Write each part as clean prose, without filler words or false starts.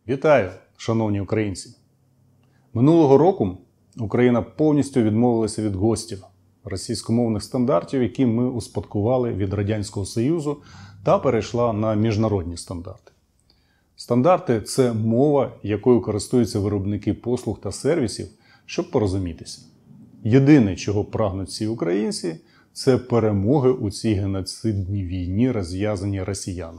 Вітаю, шановні українці! Минулого року Україна повністю відмовилася від ГОСТів – російськомовних стандартів, які ми успадкували від Радянського Союзу, та перейшла на міжнародні стандарти. Стандарти – це мова, якою користуються виробники послуг та сервісів, щоб порозумітися. Єдине, чого прагнуть всі українці – це перемоги у цій геноцидній війні, розв'язаній росіянами.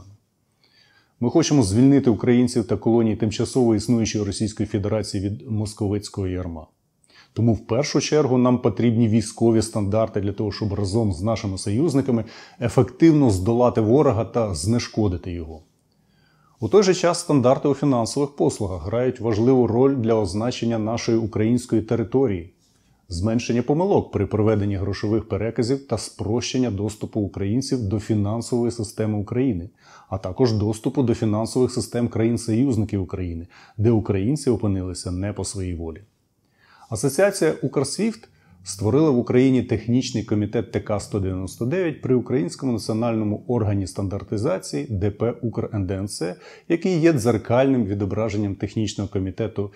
Ми хочемо звільнити українців та колонії тимчасово існуючої Російської Федерації від московицького ярма. Тому в першу чергу нам потрібні військові стандарти для того, щоб разом з нашими союзниками ефективно здолати ворога та знешкодити його. У той же час стандарти у фінансових послугах грають важливу роль для означення нашої української території, зменшення помилок при проведенні грошових переказів та спрощення доступу українців до фінансової системи України, а також доступу до фінансових систем країн-союзників України, де українці опинилися не по своїй волі. Асоціація «Укрсвіфт» створила в Україні технічний комітет ТК-199 при Українському національному органі стандартизації ДП «Укрнднц», який є дзеркальним відображенням технічного комітету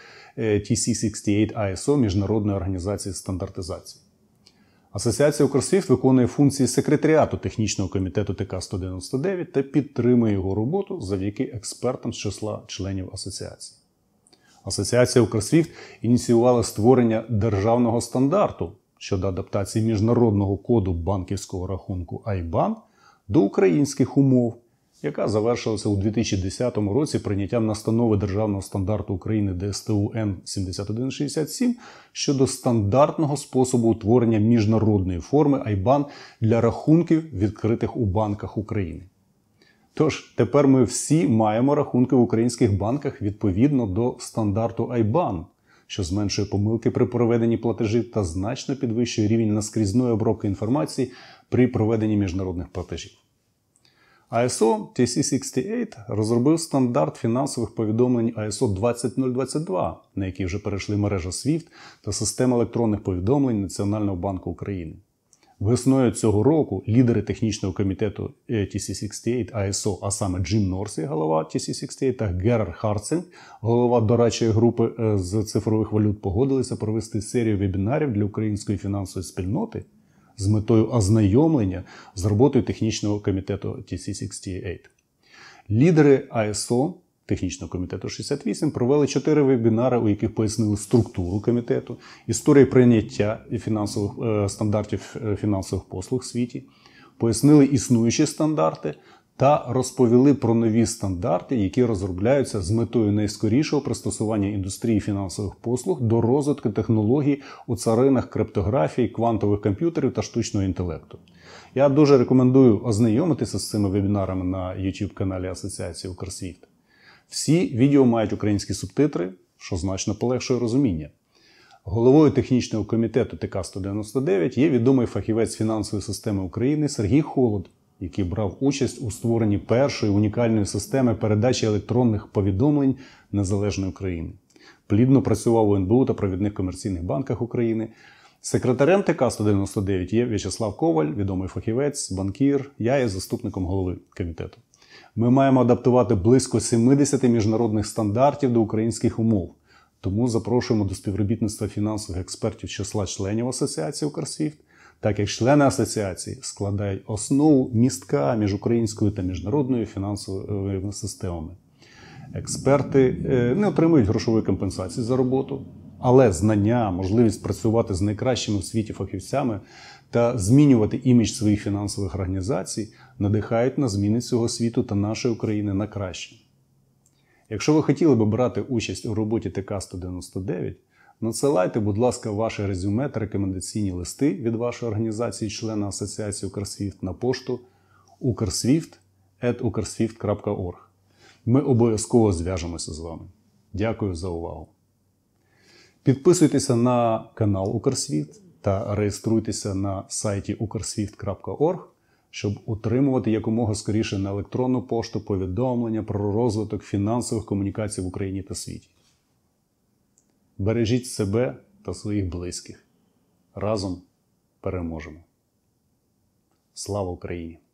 TC68 ISO Міжнародної організації стандартизації. Асоціація «Укрсвіфт» виконує функції секретаріату технічного комітету ТК-199 та підтримує його роботу завдяки експертам з числа членів асоціації. Асоціація «Укрсвіфт» ініціювала створення державного стандарту щодо адаптації міжнародного коду банківського рахунку IBAN до українських умов, яка завершилася у 2010 році прийняттям настанови Державного стандарту України ДСТУ Н7167 щодо стандартного способу утворення міжнародної форми IBAN для рахунків, відкритих у банках України. Тож, тепер ми всі маємо рахунки в українських банках відповідно до стандарту IBAN, що зменшує помилки при проведенні платежів та значно підвищує рівень наскрізної обробки інформації при проведенні міжнародних платежів. ISO TC68 розробив стандарт фінансових повідомлень ISO 20022, на який вже перейшли мережа SWIFT та система електронних повідомлень Національного банку України. Весною цього року лідери технічного комітету TC68 ISO, а саме Джим Норсі, голова TC68, та Герард Харцинг, голова дорадчої групи з цифрових валют, погодилися провести серію вебінарів для української фінансової спільноти з метою ознайомлення з роботою технічного комітету TC68. Лідери ISO Технічного комітету 68 провели 4 вебінари, у яких пояснили структуру комітету, історію прийняття стандартів фінансових послуг в світі, пояснили існуючі стандарти та розповіли про нові стандарти, які розробляються з метою найскорішого пристосування індустрії фінансових послуг до розвитку технологій у царинах криптографії, квантових комп'ютерів та штучного інтелекту. Я дуже рекомендую ознайомитися з цими вебінарами на YouTube-каналі Асоціації «Укрсвіфт». Всі відео мають українські субтитри, що значно полегшує розуміння. Головою технічного комітету ТК-199 є відомий фахівець фінансової системи України Сергій Холод, який брав участь у створенні першої унікальної системи передачі електронних повідомлень незалежної України. Плідно працював у НБУ та провідних комерційних банках України. Секретарем ТК-199 є В'ячеслав Коваль, відомий фахівець, банкір, я є заступником голови комітету. Ми маємо адаптувати близько 70 міжнародних стандартів до українських умов. Тому запрошуємо до співробітництва фінансових експертів з числа членів Асоціації «Укрсвіфт», так як члени асоціації складають основу містка між українською та міжнародною фінансовими системами. Експерти не отримують грошової компенсації за роботу, але знання, можливість працювати з найкращими в світі фахівцями та змінювати імідж своїх фінансових організацій надихають на зміни цього світу та нашої України на краще. Якщо ви хотіли б брати участь у роботі ТК-199, надсилайте, будь ласка, ваше резюме та рекомендаційні листи від вашої організації, члена Асоціації «Укрсвіфт» на пошту ukrswift@ukrswift.org. Ми обов'язково зв'яжемося з вами. Дякую за увагу. Підписуйтеся на канал «Укрсвіфт» та реєструйтеся на сайті ukrswift.org, щоб отримувати якомога скоріше на електронну пошту повідомлення про розвиток фінансових комунікацій в Україні та світі. Бережіть себе та своїх близьких. Разом переможемо. Слава Україні!